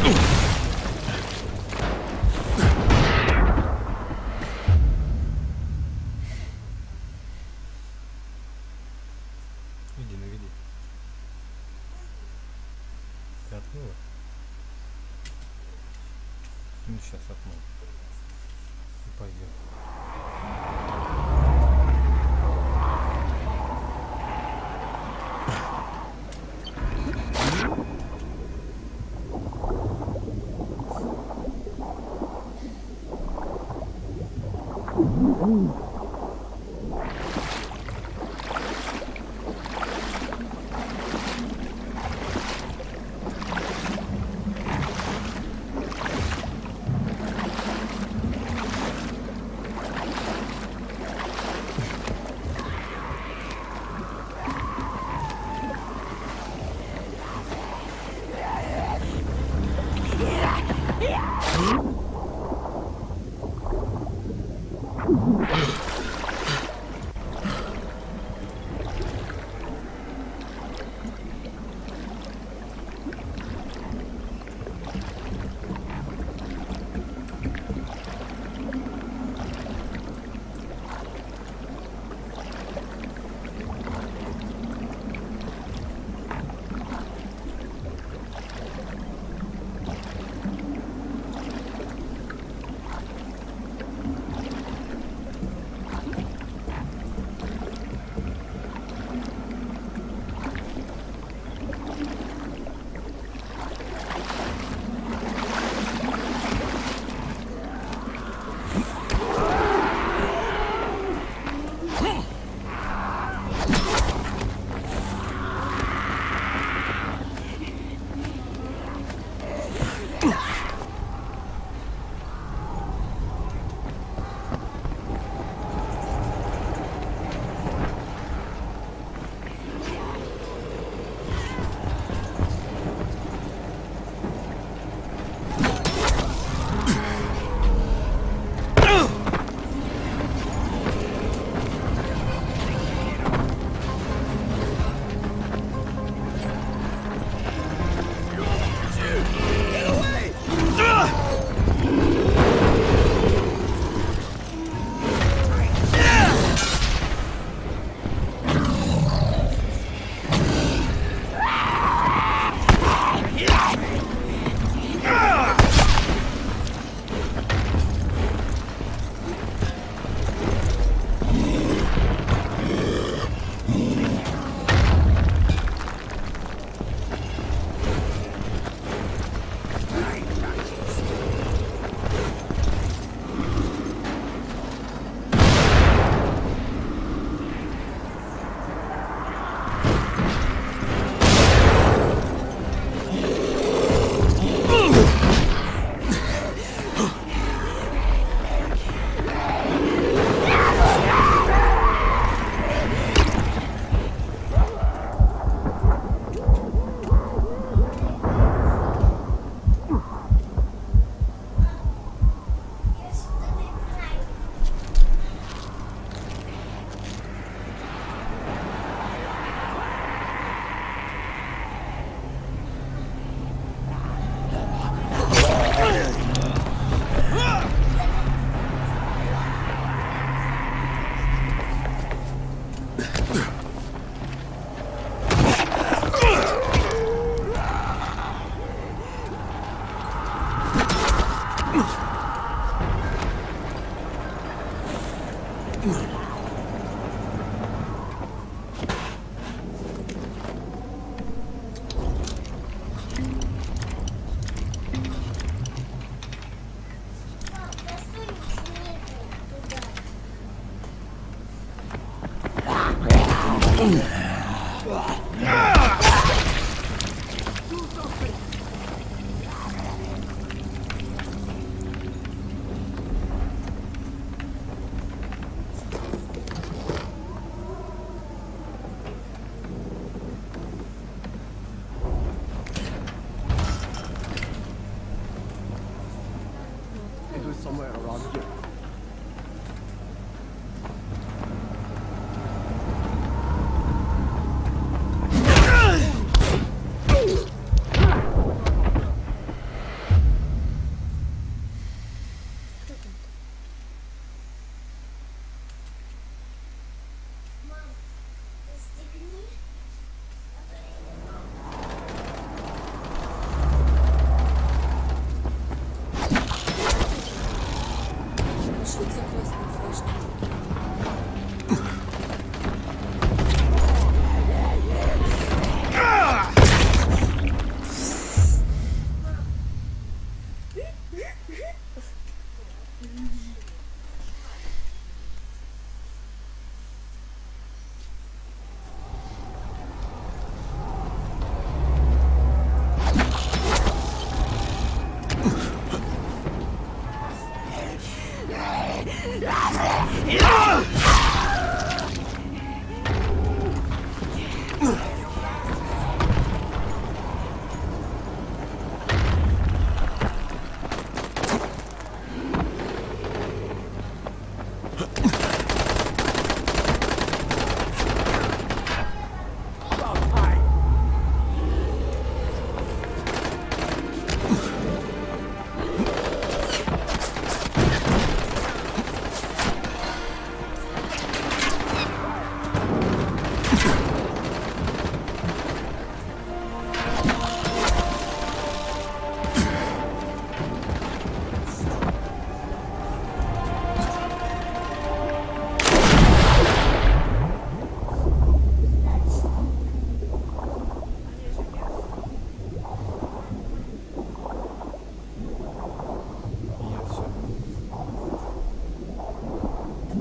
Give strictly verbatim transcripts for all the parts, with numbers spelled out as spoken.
Иди, наведи. Ты открыла? Ну сейчас окно. И пойдет. Somewhere around here.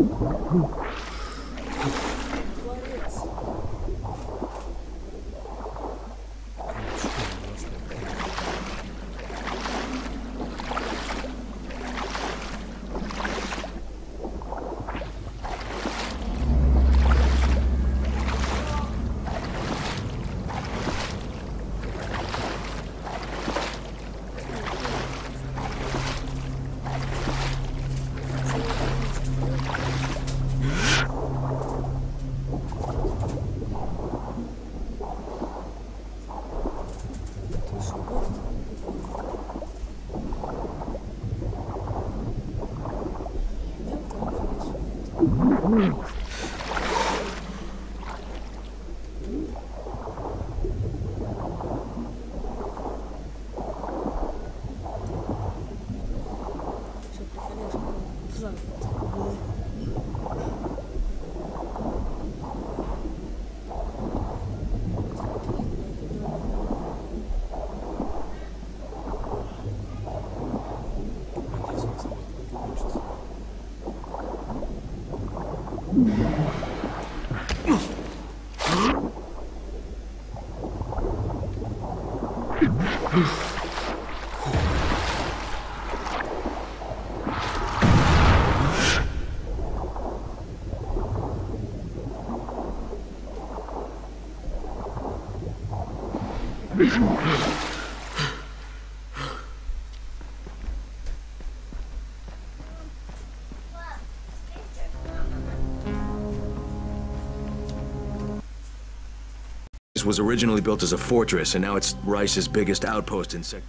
Was originally built as a fortress, and now it's Rice's biggest outpost in Sector.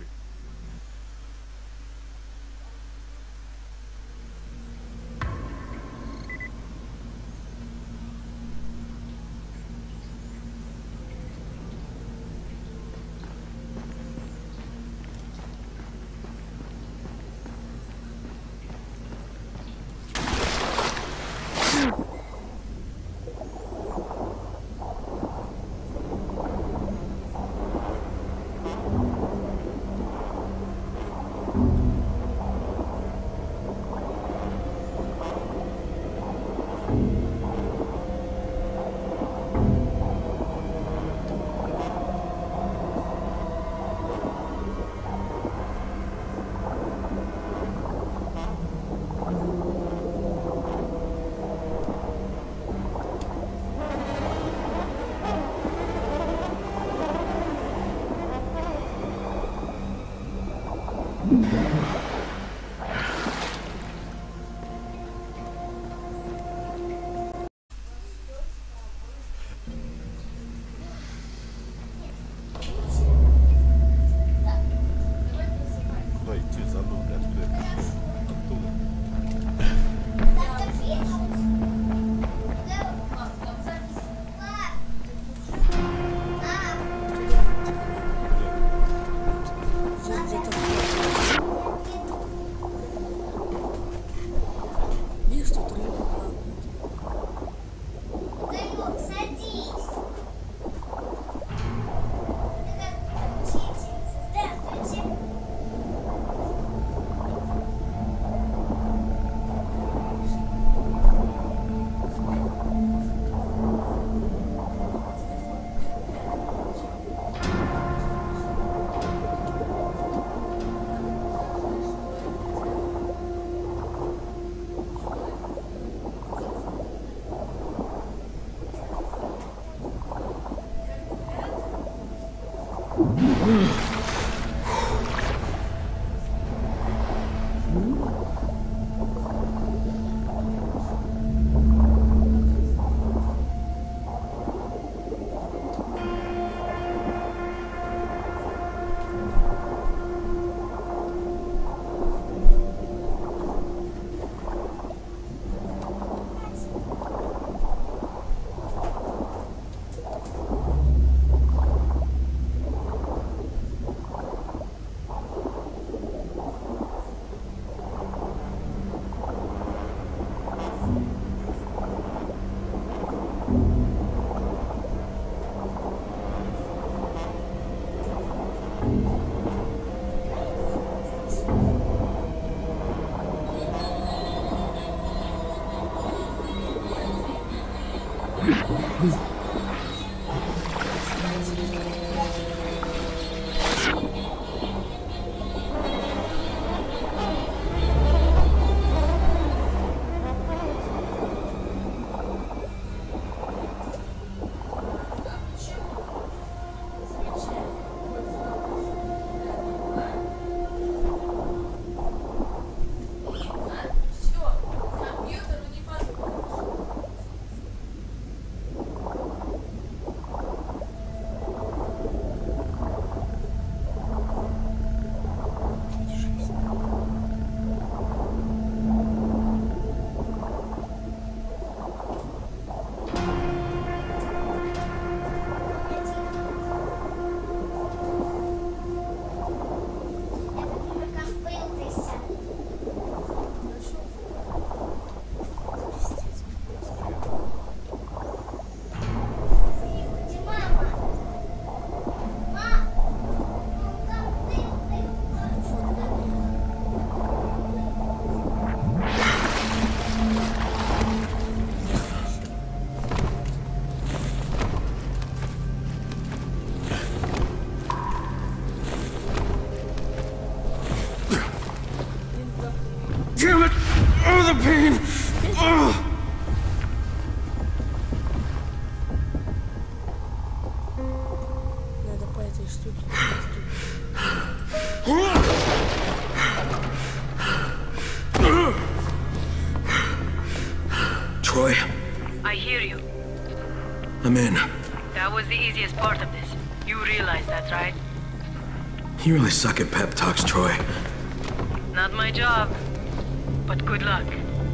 I'm in. That was the easiest part of this. You realize that, right? You really suck at pep talks, Troy. Not my job. But good luck.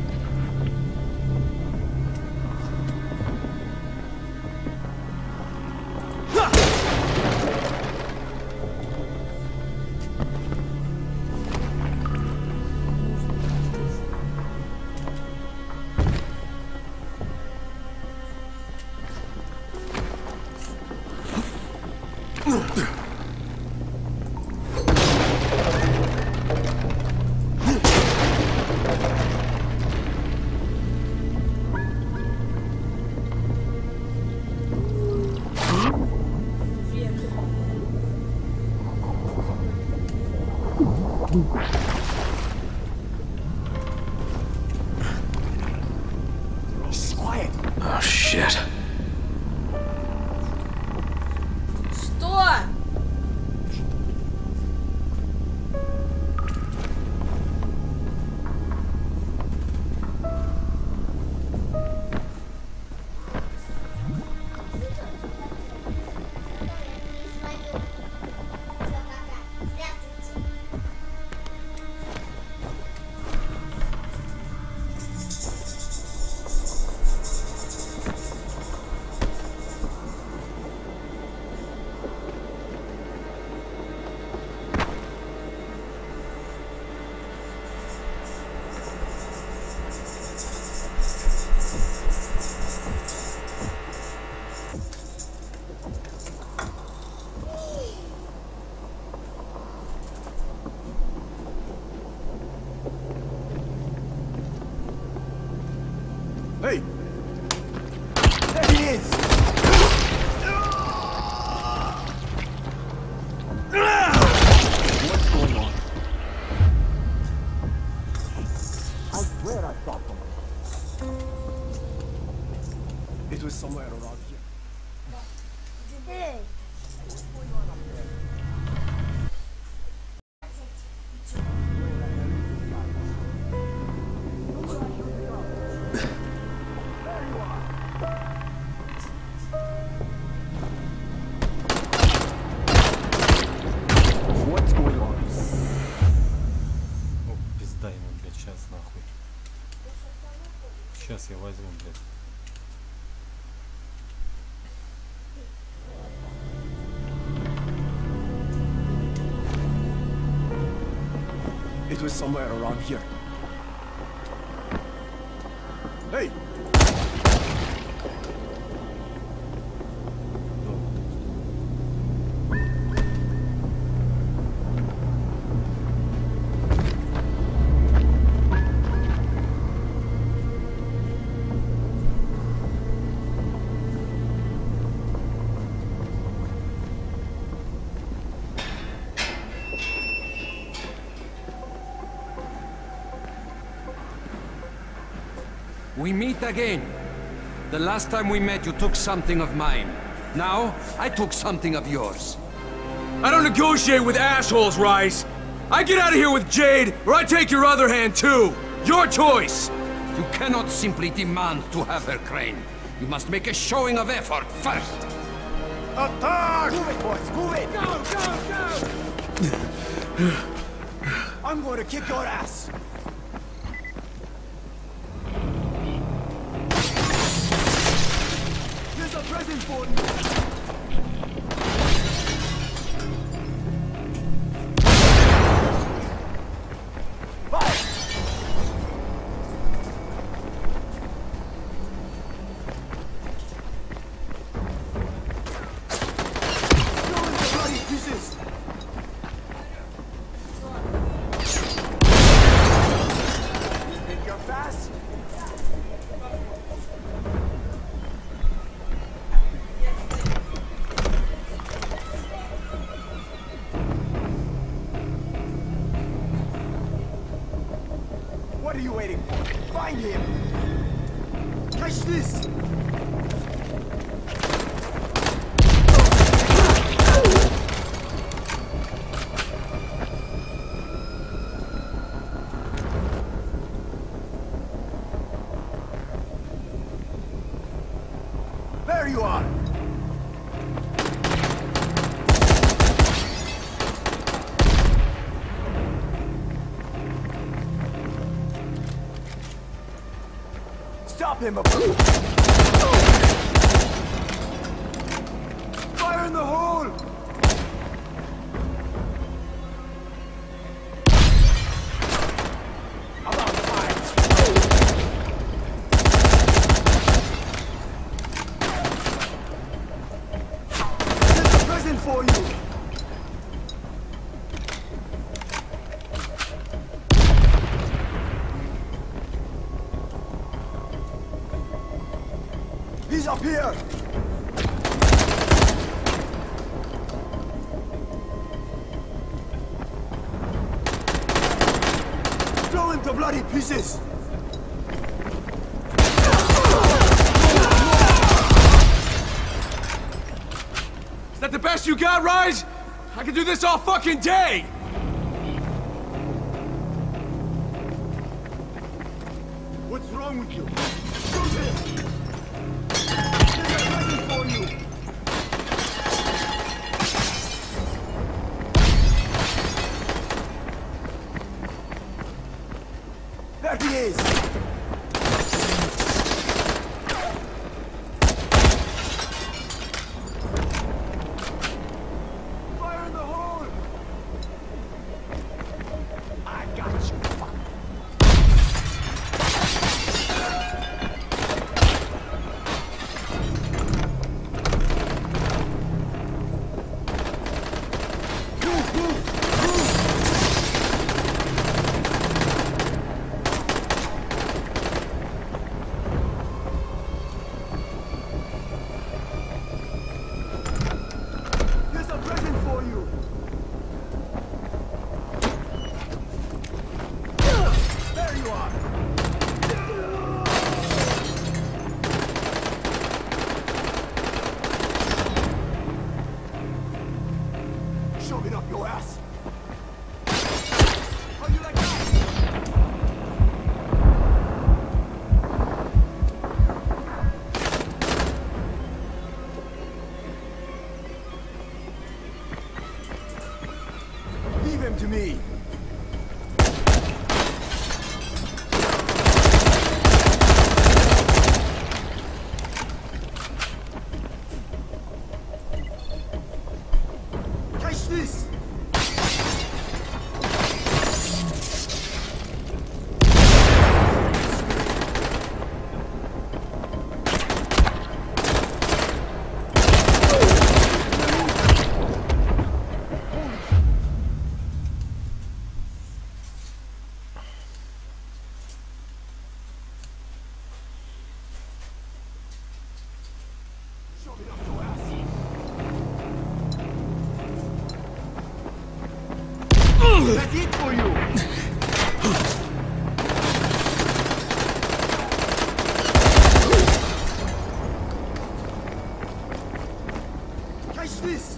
Oh, shit. Что? Hey! There he is! What's going on? I swear I saw someone. It was somewhere around here. What's going on? О, пизда ему, блядь, сейчас нахуй. Сейчас я возьму, блядь. It was somewhere around here. Hey! We meet again. The last time we met, you took something of mine. Now, I took something of yours. I don't negotiate with assholes, Rise. I get out of here with Jade, or I take your other hand, too. Your choice. You cannot simply demand to have her, Crane. You must make a showing of effort first. Attack! Move it, boys, move it! Go, go, go! I'm going to kick your ass! Here's a present for you! Fire! Throw in the bloody pieces! Think you're fast? What are you waiting for? Find him! Catch this! There you are! Stop him! Fire in the hole! About fire! There's a present for you! He's up here! Throw him to bloody pieces! Is that the best you got, Rise? I could do this all fucking day! What's wrong with you? Shoot him! There's a present for you! There he is! Fire in the hole! I got you, fuck! Here's a present for you! There you are! Shove it up your ass! How you like that? Leave him to me! Catch this! Shove it up your ass! That's it for you! Catch this!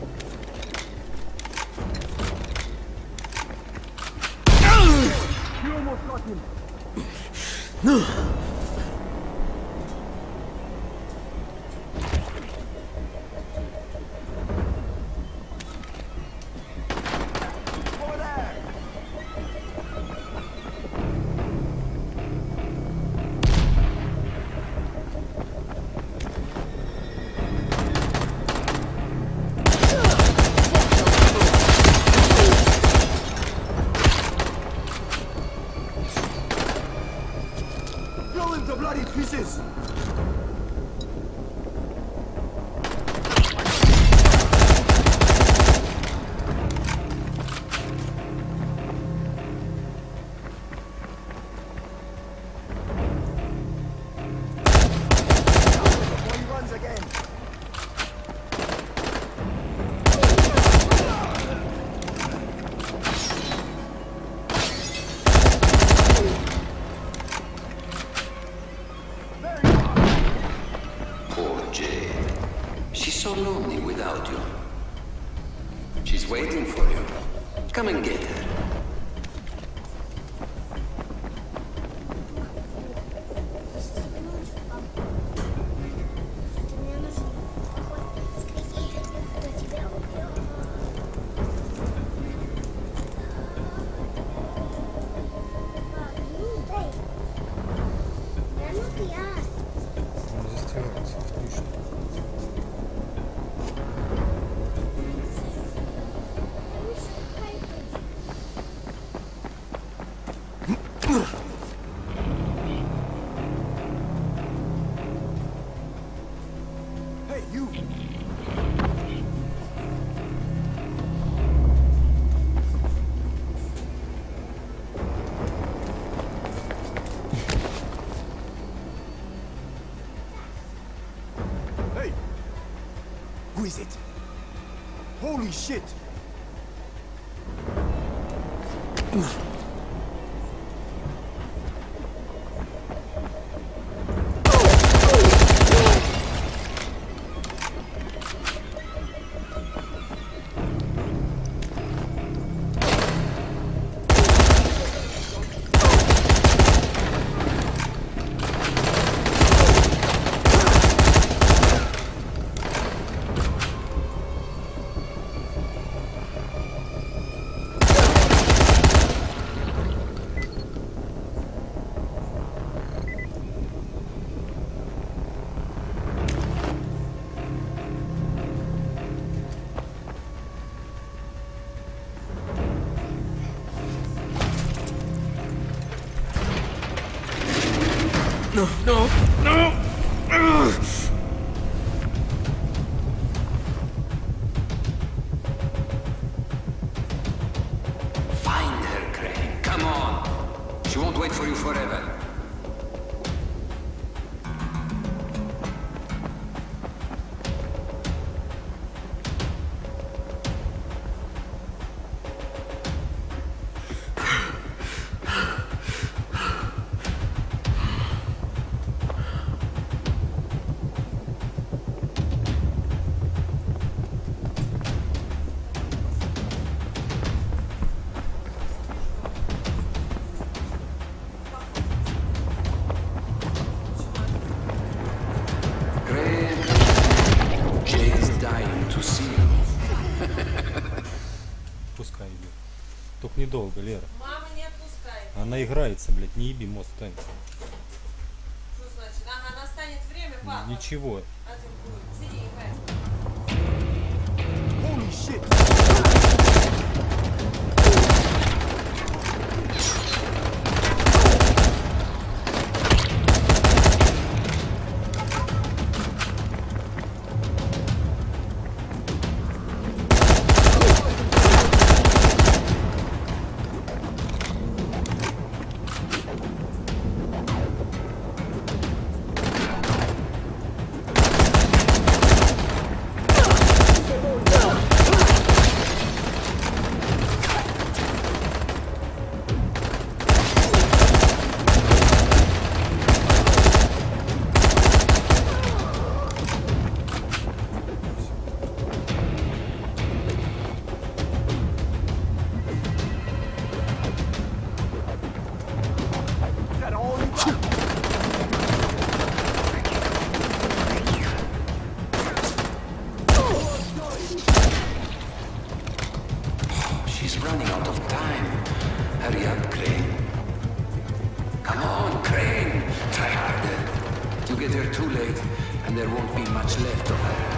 You almost got him! Over there! Throw him to bloody pieces! Before he runs again! There you are! Hey, you! Hey! Who is it? Holy shit! No, no, no! Ugh. Find her, Crane. Come on. She won't wait for you forever. Пускай идет. Только недолго, Лера. Мама, не отпускай. Она играется, блядь, не еби мост, Тань. Что значит? Ага, настанет время, папа. Ничего. А ты будет. Сиди, играй. Holy shit! Is that all you got? She's running out of time. Hurry up, Crane. Come on, Crane. Try harder. You get here too late, and there won't be much left of her.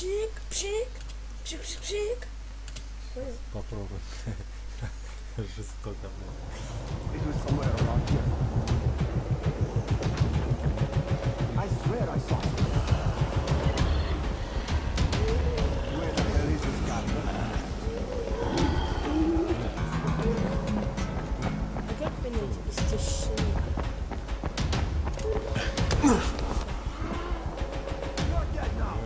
Пшик, пшик, пшик, пшик, пшик. Понял? Попробуй. Жестоко, блядь. It was somewhere around here. I swear I saw it. Where the hell is this guy? А как понять истощение? You're dead now.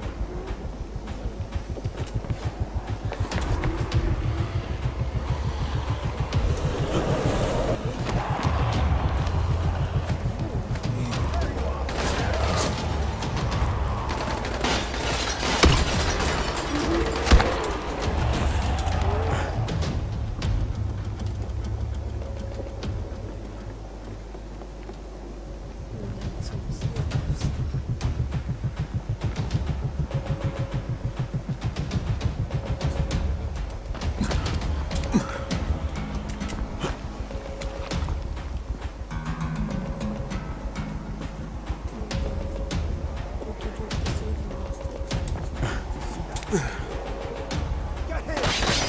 Get him!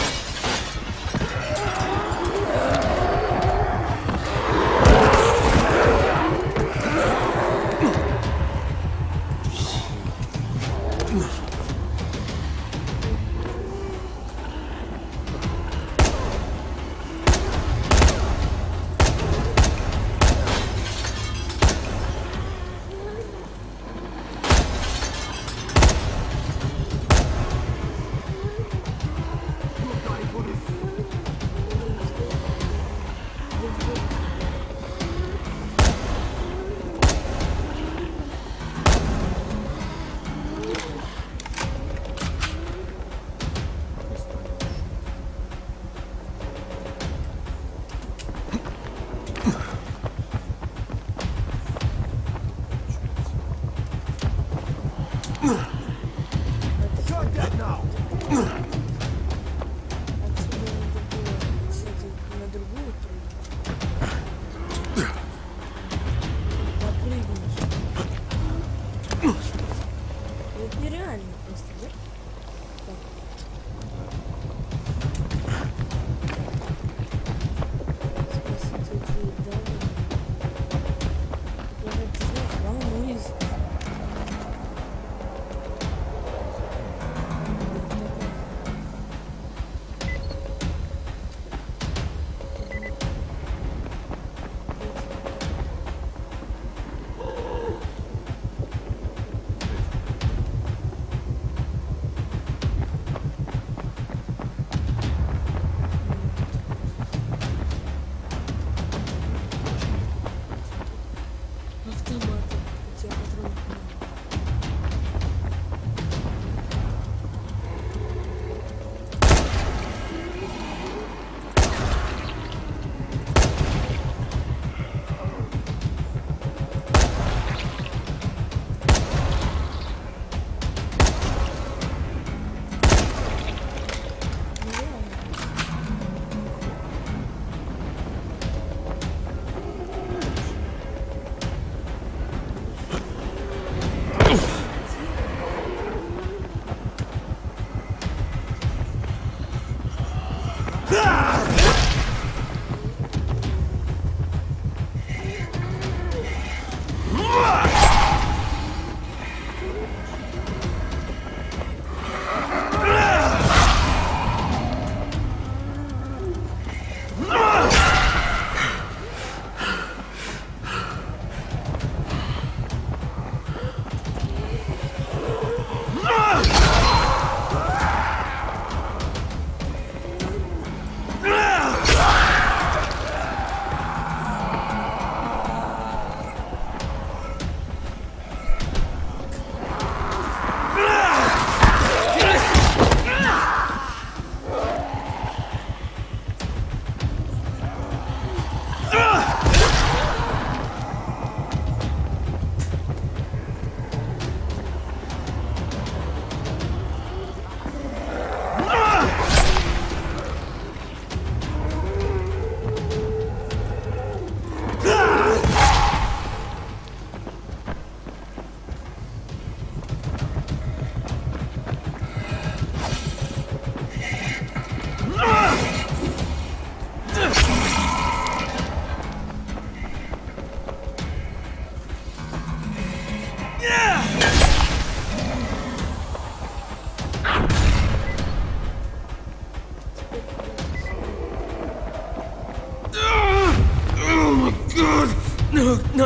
You're dead now. Отсюда надо было, кстати, на другую прыгнуть. Напрыгнешь. Это нереально просто, да? Так. Спасите, эти дамы. Я как ты знаешь, волнуюсь.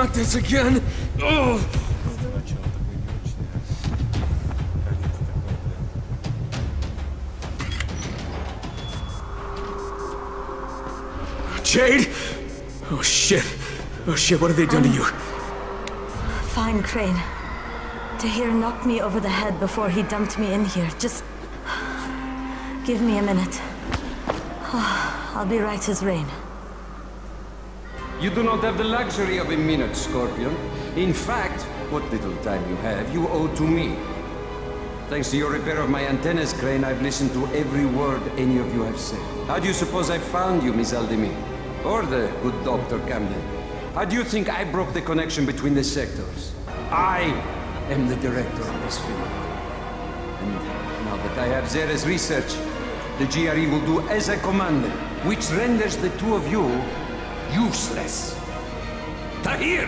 Not this again! Oh! Начало такое не очень. Конец такой, блин. Jade! Oh shit. Oh shit, what have they done to you? Fine, Crane. Tahir knocked me over the head before he dumped me in here. Just... give me a minute. I'll be right as rain. You do not have the luxury of a minute, Scorpion. In fact, what little time you have, you owe to me. Thanks to your repair of my antennas, Crane, I've listened to every word any of you have said. How do you suppose I found you, Miss Aldemir? Or the good Doctor Camden? How do you think I broke the connection between the sectors? I am the director of this film. And now that I have Zere's research, the G R E will do as I commanded, which renders the two of you useless. Tahir!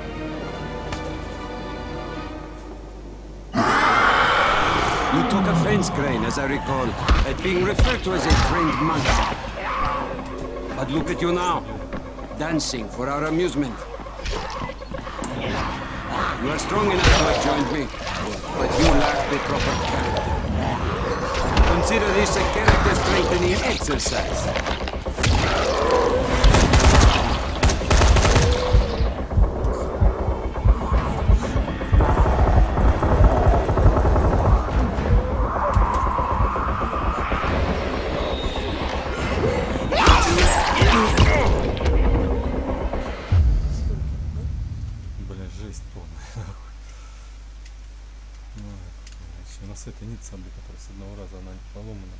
You took offense, Crane, as I recall, at being referred to as a trained monkey. But look at you now, dancing for our amusement. You are strong enough to have joined me, but you lack the proper character. Consider this a character-strengthening exercise. Бля, жесть полная, нахуй. Ну, у нас эта ницца, бля, которая с одного раза, она поломана.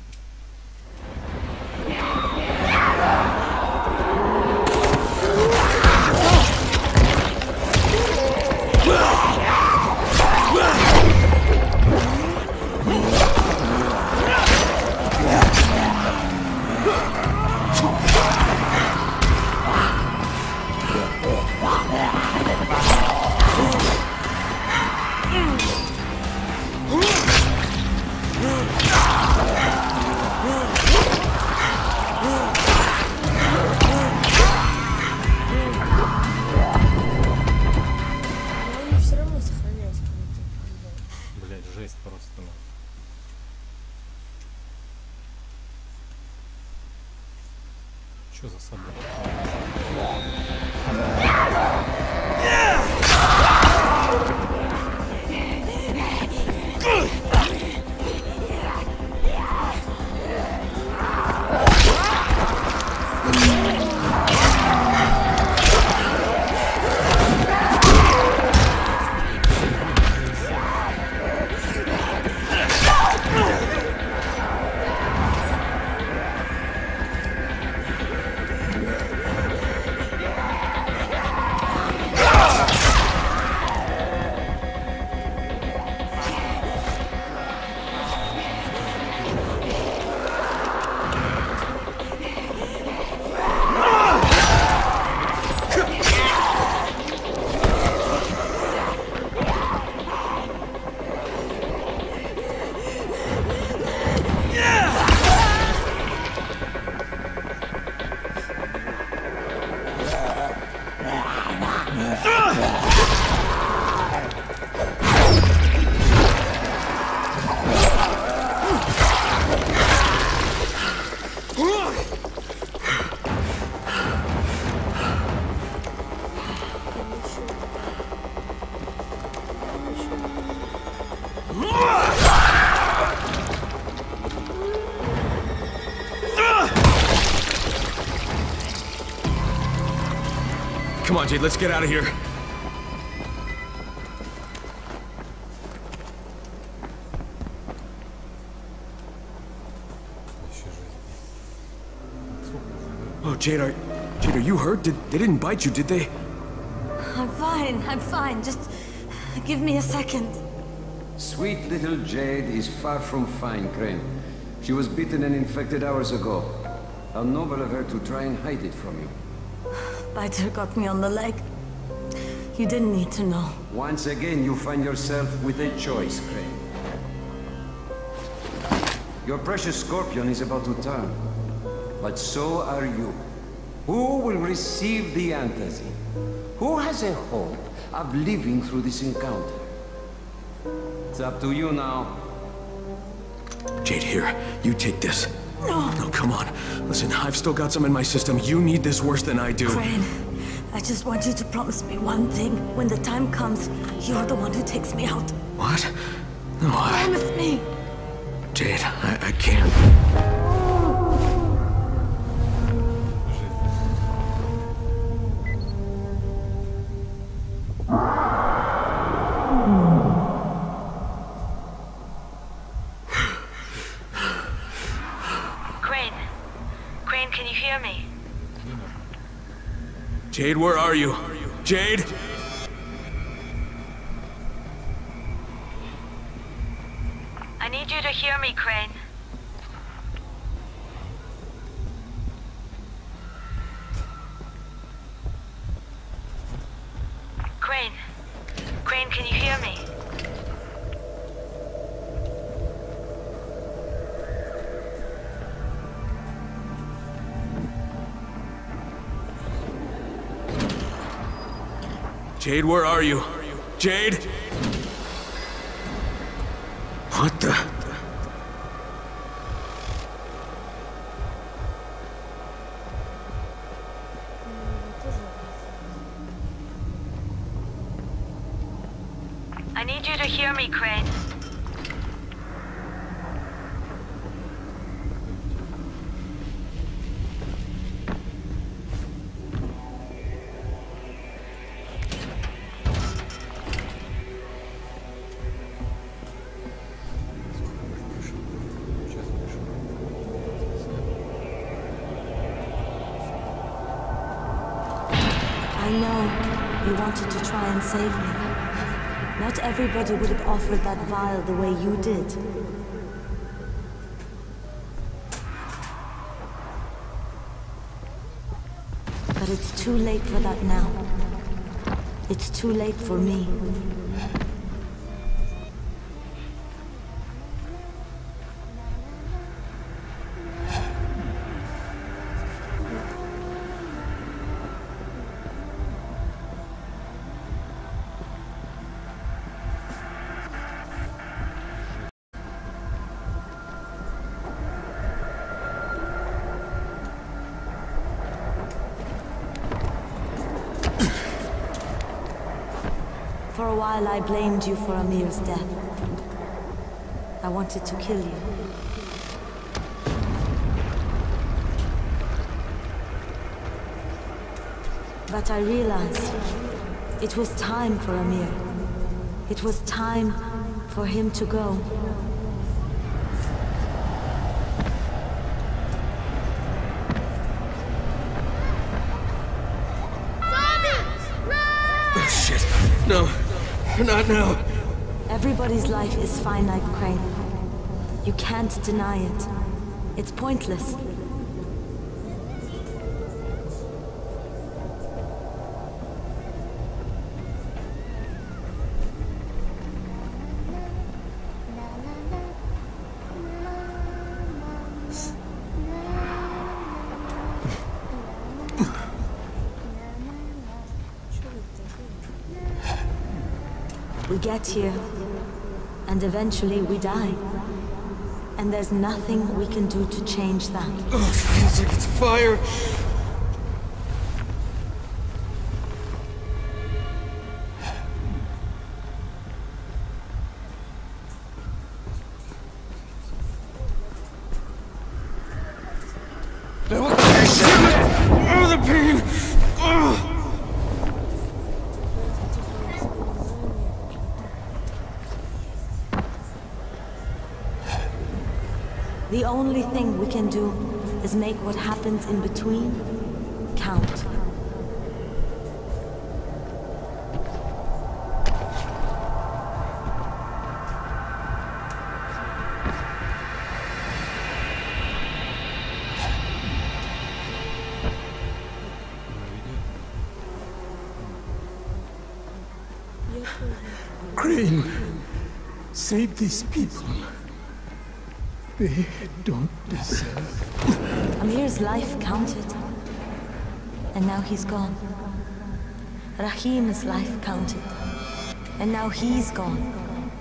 Блять, жесть просто. Ну. Чё за собака? Come on, Jade, let's get out of here. Oh, Jade, are, Jade, are you hurt? Did, they didn't bite you, did they? I'm fine, I'm fine. Just give me a second. Sweet little Jade is far from fine, Crane. She was bitten and infected hours ago. How noble of her to try and hide it from you. Biter got me on the leg. You didn't need to know. Once again, you find yourself with a choice, Crane. Your precious Scorpion is about to turn, but so are you. Who will receive the antazid? Who has a hope of living through this encounter? It's up to you now. Jade, here. You take this. No. No, come on. Listen, I've still got some in my system. You need this worse than I do. Crane, I just want you to promise me one thing. When the time comes, you're the one who takes me out. What? No, I... Promise me! Jade, I, I can't. Crane. Crane, can you hear me? Jade, where are you? Jade? I need you to hear me, Crane. Crane. Crane, can you hear me? Jade, where are you? Jade? What the... I need you to hear me, Crane. I know you wanted to try and save me. Not everybody would have offered that vial the way you did. But it's too late for that now. It's too late for me. For a while I blamed you for Amir's death. I wanted to kill you. But I realized it was time for Amir. It was time for him to go. Oh, shit. No. Not now. Everybody's life is finite, Crane. You can't deny it. It's pointless. We get here, and eventually we die. And there's nothing we can do to change that. Oh, it feels like it's fire. Oh, the pain! Oh. The only thing we can do is make what happens in between count. Crane, save these people. They don't deserve. Amir's life counted. and now he's gone. Rahim's life counted, and now he's gone.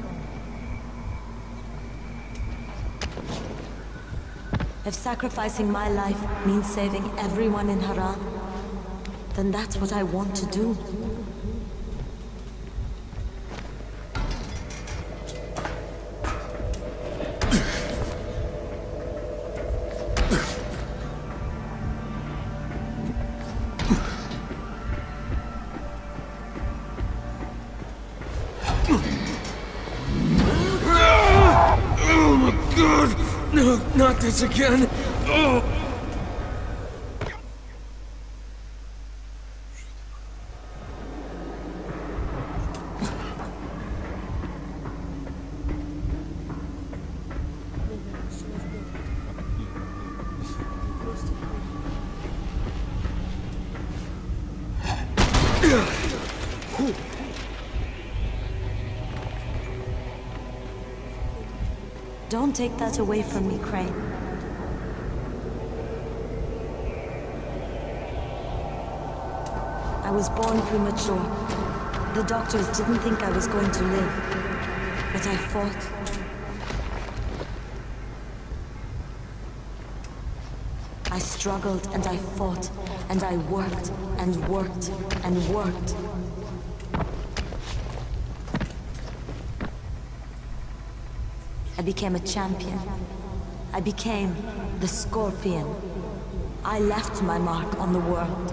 If sacrificing my life means saving everyone in Harran, then that's what I want to do. Not this again! Oh. Don't take that away from me, Crane. I was born premature. The doctors didn't think I was going to live, but I fought. I struggled and I fought, and I worked and worked and worked. I became a champion. I became the Scorpion. I left my mark on the world.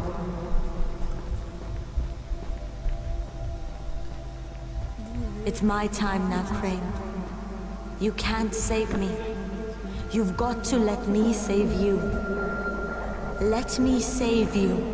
It's my time now, Crane. You can't save me. You've got to let me save you. Let me save you.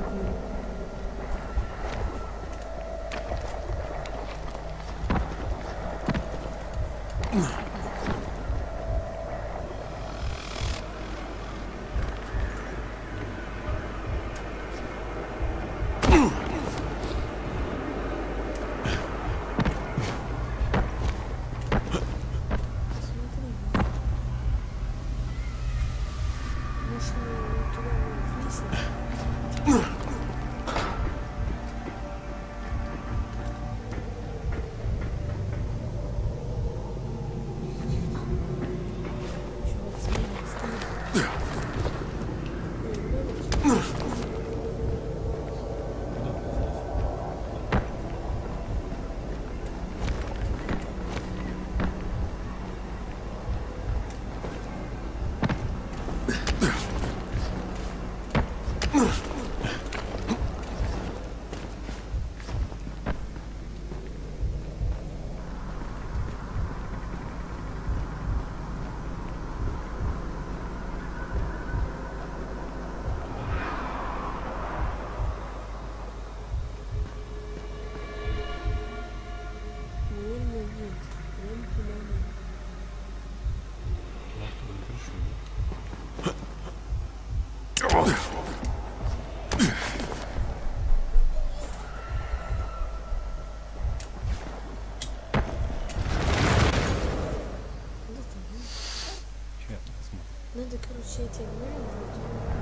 Надо, короче, эти выиграть.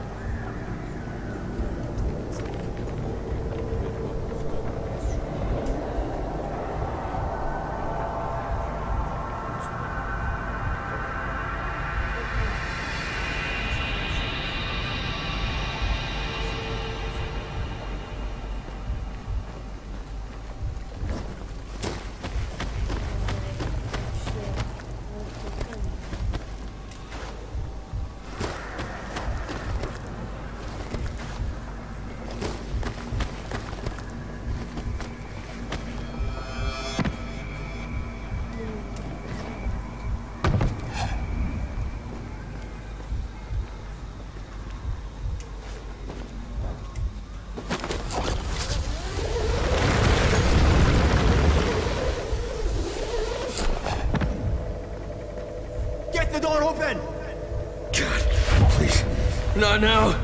The door open! God, please. Not now.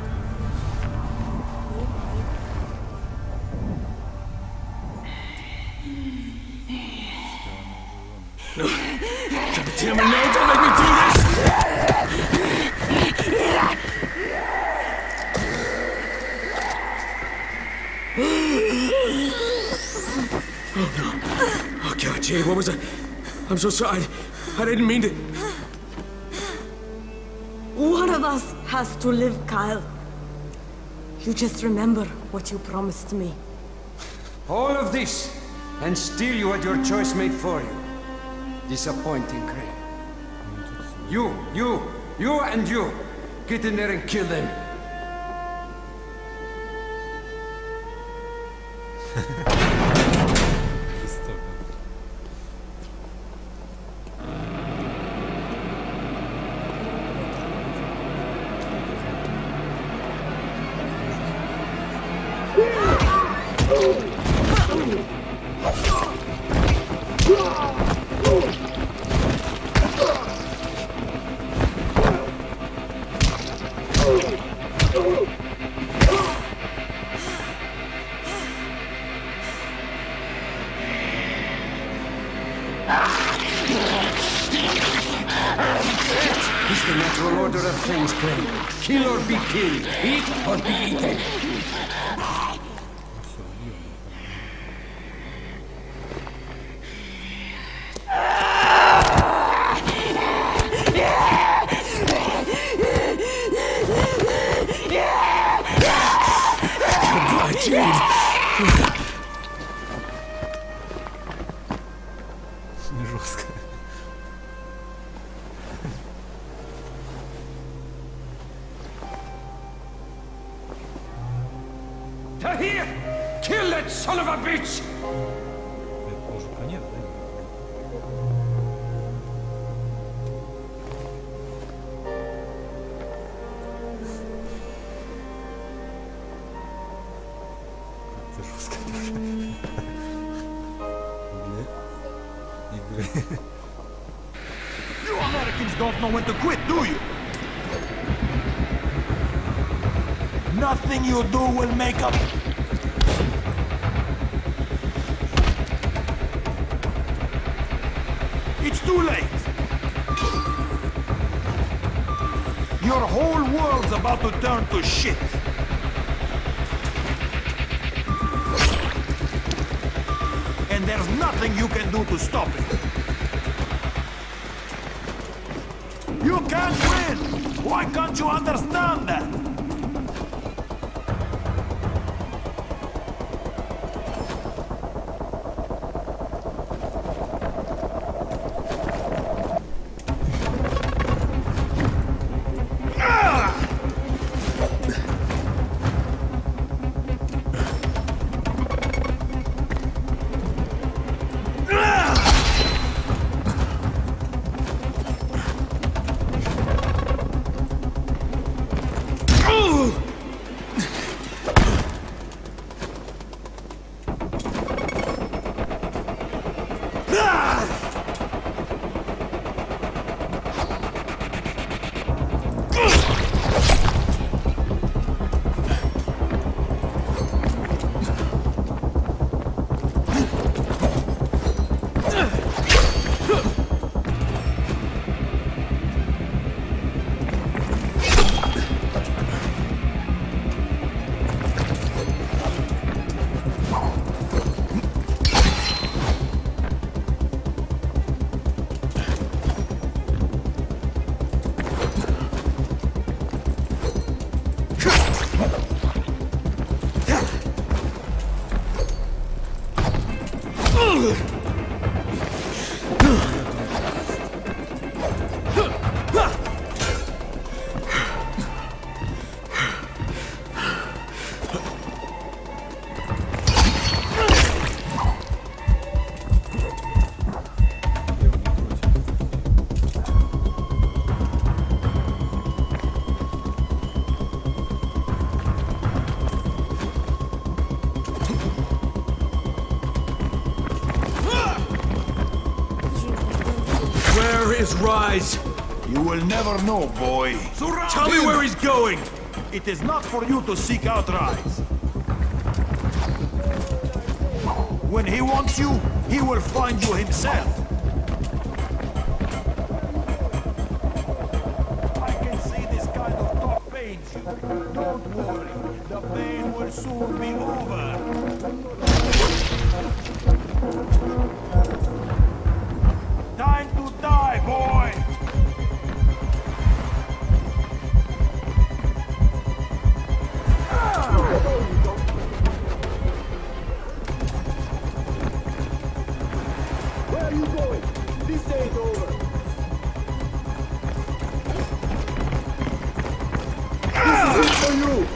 No. God damn it, no, don't make me do this! What was that? I'm so sorry. I didn't mean to... One of us has to live, Kyle. You just remember what you promised me. All of this, and still you had your choice made for you. Disappointing, Crane. You, you, you and you. Get in there and kill them. It's the natural order of things, Crane. Kill or be killed. Eat or be eaten. Goodbye, Jade. Жестко. Tahir! Kill that son of a bitch! Это уже конец, да? Это жестко тоже. Для игры. You Americans don't know when to quit, do you? Nothing you do will make up. It's too late. Your whole world's about to turn to shit. And there's nothing you can do to stop it. You can't win! Why can't you understand that? is Rise? You will never know, boy. Surround Tell him. me where he's going! It is not for you to seek out Rise. When he wants you, he will find you himself. I can see this kind of talk pains you. Don't worry, the pain will soon be over. for you!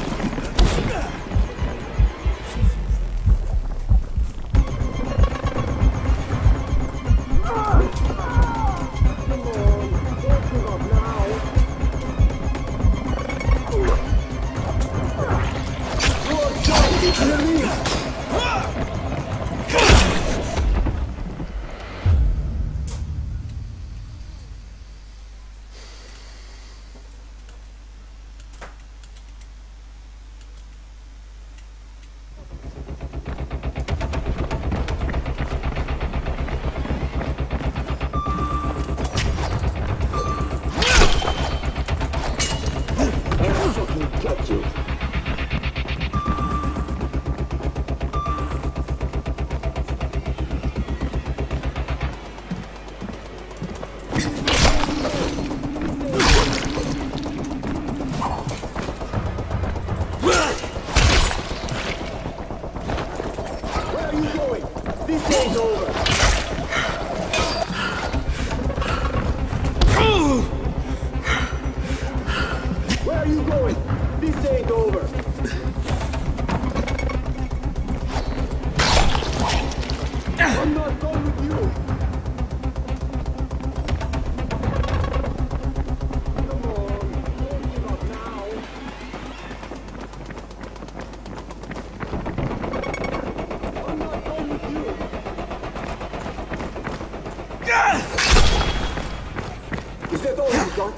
Is that all you got?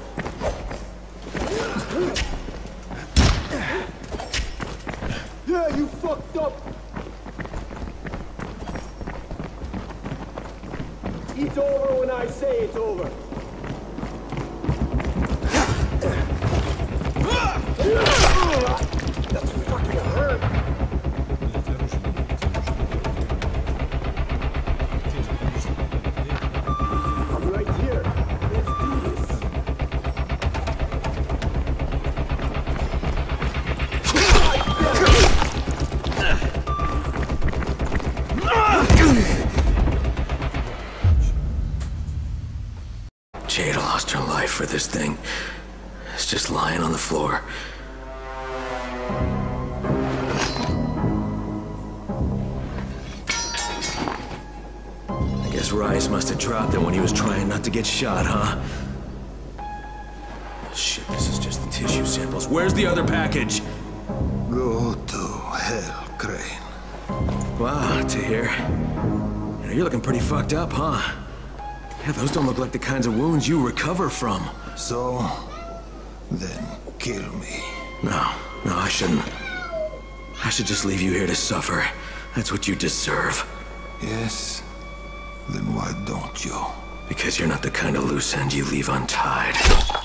Yeah, you fucked up! It's over when I say it's over. That's fucking hurt. I'm right here. Let's do this. Jade lost her life for this thing. It's just lying on the floor. I guess Rice must have dropped it when he was trying not to get shot, huh? Shit, this is just the tissue samples. Where's the other package? Go to hell, Crane. Wow, Tahir. You know, you're looking pretty fucked up, huh? Yeah, those don't look like the kinds of wounds you recover from. So, then kill me. No, no, I shouldn't. I should just leave you here to suffer. That's what you deserve. Yes? Then why don't you? Because you're not the kind of loose end you leave untied.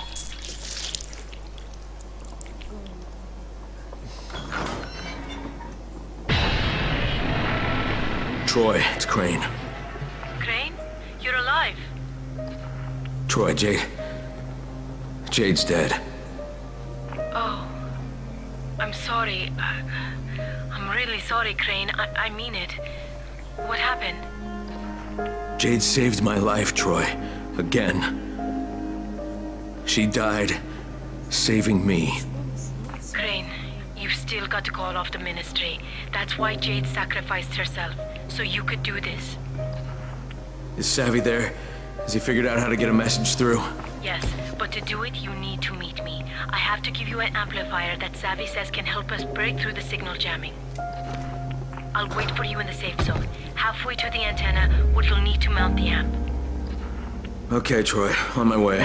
Troy, it's Crane. Crane? You're alive. Troy, Jade... Jade's dead. Oh. I'm sorry. Uh, I'm really sorry, Crane. I, I mean it. What happened? Jade saved my life, Troy. Again. She died, saving me. Crane, you've still got to call off the ministry. That's why Jade sacrificed herself, so you could do this. Is Savvy there? Has he figured out how to get a message through? Yes, but to do it, you need to meet me. I have to give you an amplifier that Savvy says can help us break through the signal jamming. I'll wait for you in the safe zone, halfway to the antenna, where you'll need to mount the amp. Okay, Troy. On my way.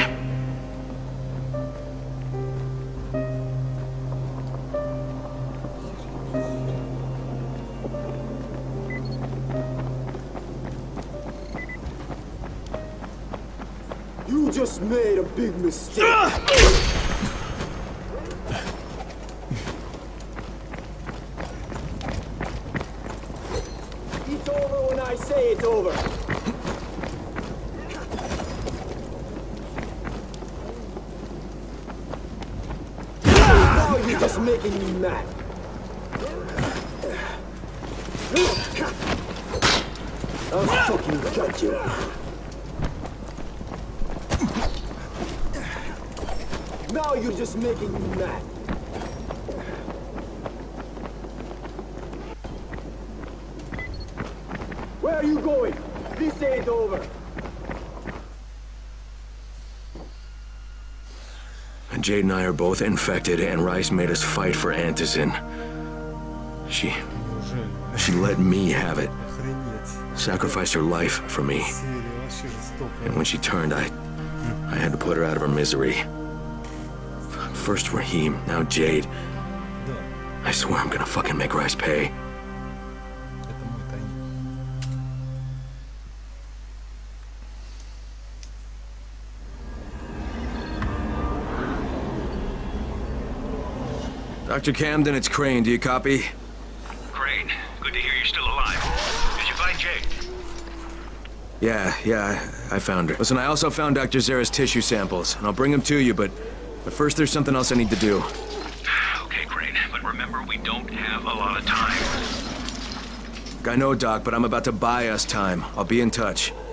You just made a big mistake. It's over when I say it's over. Now you're just making me mad. I'll fucking cut you. Now you're just making me mad. are you going? This ain't over. And Jade and I are both infected, and Rice made us fight for Antizin. She... she let me have it. Sacrificed her life for me. And when she turned, I... I had to put her out of her misery. First Rahim, now Jade. I swear I'm gonna fucking make Rice pay. Doctor Camden, it's Crane. Do you copy? Crane, good to hear you're still alive. Did you find Jade? Yeah, yeah, I found her. Listen, I also found Doctor Zera's tissue samples, and I'll bring them to you, but... But first there's something else I need to do. Okay, Crane, but remember, we don't have a lot of time. I know, Doc, but I'm about to buy us time. I'll be in touch.